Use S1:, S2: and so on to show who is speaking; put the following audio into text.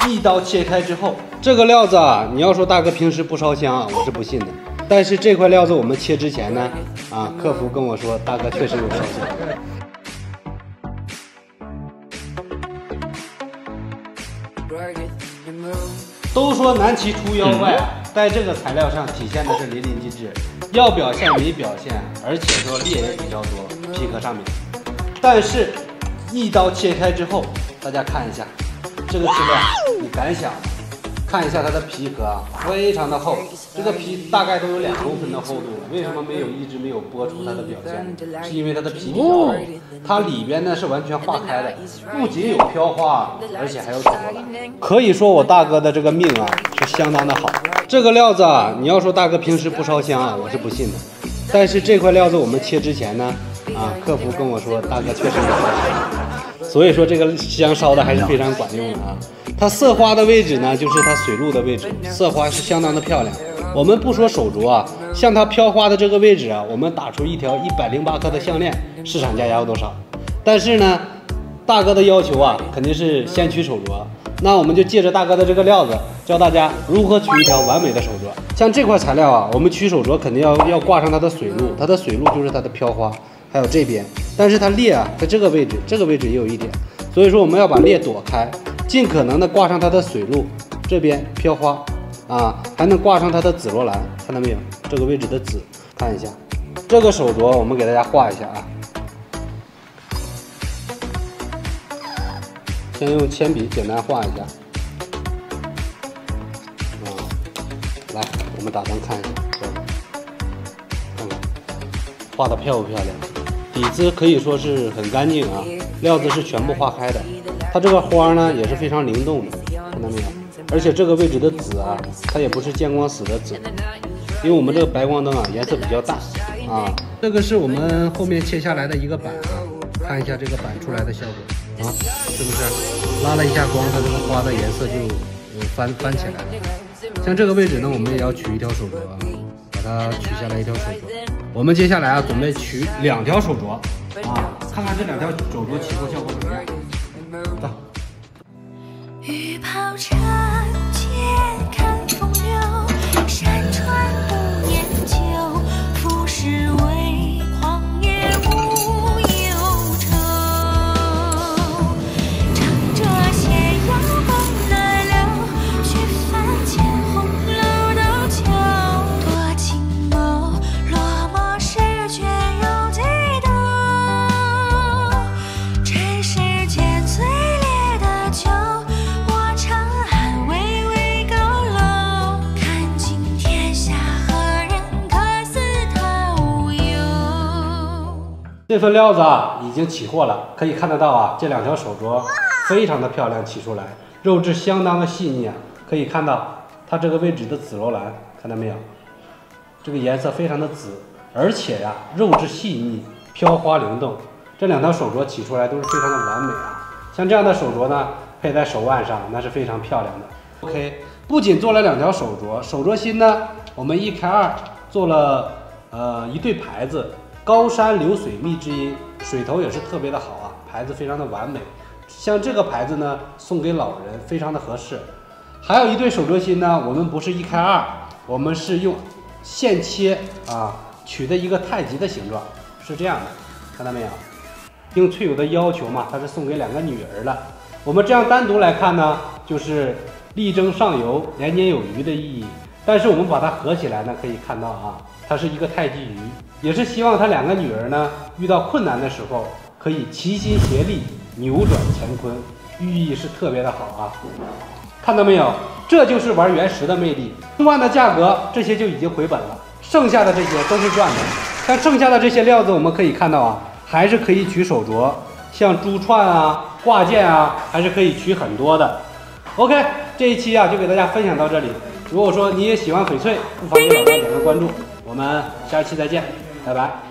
S1: 一刀切开之后，这个料子啊，你要说大哥平时不烧香啊，我是不信的。但是这块料子我们切之前呢，客服跟我说，大哥确实有烧香。都说南齐出妖怪啊，在这个材料上体现的是淋漓尽致，要表现没表现，而且说裂也比较多，皮壳上面。但是，一刀切开之后，大家看一下这个质量，你敢想？看一下它的皮壳啊，非常的厚，这个皮大概都有2公分的厚度了。为什么一直没有播出它的表现？是因为它的皮比较厚，它里边呢是完全化开的，不仅有飘花，而且还有紫罗兰。可以说我大哥的这个命啊是相当的好。这个料子啊，你要说大哥平时不烧香啊，我是不信的。但是这块料子我们切之前呢，客服跟我说大哥确实有烧香，所以说这个香烧的还是非常管用的啊。它色花的位置呢，就是它水路的位置，色花是相当的漂亮。我们不说手镯啊，像它飘花的这个位置啊，我们打出一条108克的项链，市场价要多少？但是呢，大哥的要求啊，肯定是先取手镯。那我们就借着大哥的这个料子，教大家如何取一条完美的手镯。像这块材料啊，我们取手镯肯定要挂上它的水路，它的水路就是它的飘花，还有这边，但是它裂啊，在这个位置也有一点，所以说我们要把裂躲开。尽可能的挂上它的水路，这边飘花还能挂上它的紫罗兰，看到没有？这个位置的紫，看一下这个手镯，我们给大家画一下啊。先用铅笔简单画一下，来，我们打算看一下，看看画的漂不漂亮？底子可以说是很干净啊，料子是全部化开的。它这个花呢也是非常灵动的，看到没有？而且这个位置的紫啊，它也不是见光死的紫，因为我们这个白光灯啊颜色比较淡啊。这个是我们后面切下来的一个板啊，看一下这个板出来的效果啊，是不是拉了一下光，它这个花的颜色就翻起来了。像这个位置呢，我们也要取一条手镯啊，把它取下来一条手镯。我们接下来啊准备取2条手镯啊，看看这2条手镯起后效果怎么样。
S2: 雨抛长街看风流，山川不言旧，浮世为狂野无忧愁。唱着斜阳风来流，去翻千红楼斗酒。多情眸，落寞时却又几度。这世间最烈的酒。
S1: 这份料子啊已经起货了，可以看得到啊，这2条手镯非常的漂亮，起出来肉质相当的细腻啊，可以看到它这个位置的紫罗兰，看到没有？这个颜色非常的紫，而且呀肉质细腻，飘花灵动。这2条手镯起出来都是非常的完美啊，像这样的手镯呢，配在手腕上那是非常漂亮的。OK， 不仅做了2条手镯，手镯心呢，我们1开2做了一对牌子。高山流水蜜之音，水头也是特别的好啊，牌子非常的完美。像这个牌子呢，送给老人非常的合适。还有一对手镯心呢，我们不是1开2，我们是用现切取的一个太极的形状，是这样的，看到没有？应翠友的要求嘛，它是送给2个女儿的。我们这样单独来看呢，就是力争上游，年年有余的意义。但是我们把它合起来呢，可以看到啊，它是一个太极鱼，也是希望他2个女儿呢遇到困难的时候可以齐心协力扭转乾坤，寓意是特别的好啊。看到没有？这就是玩原石的魅力。10万的价格，这些就已经回本了，剩下的这些都是赚的。像剩下的这些料子，我们可以看到啊，还是可以取手镯，像珠串啊、挂件啊，还是可以取很多的。OK， 这一期啊就给大家分享到这里。如果说你也喜欢翡翠，不妨给老大点个关注，我们下期再见，拜拜。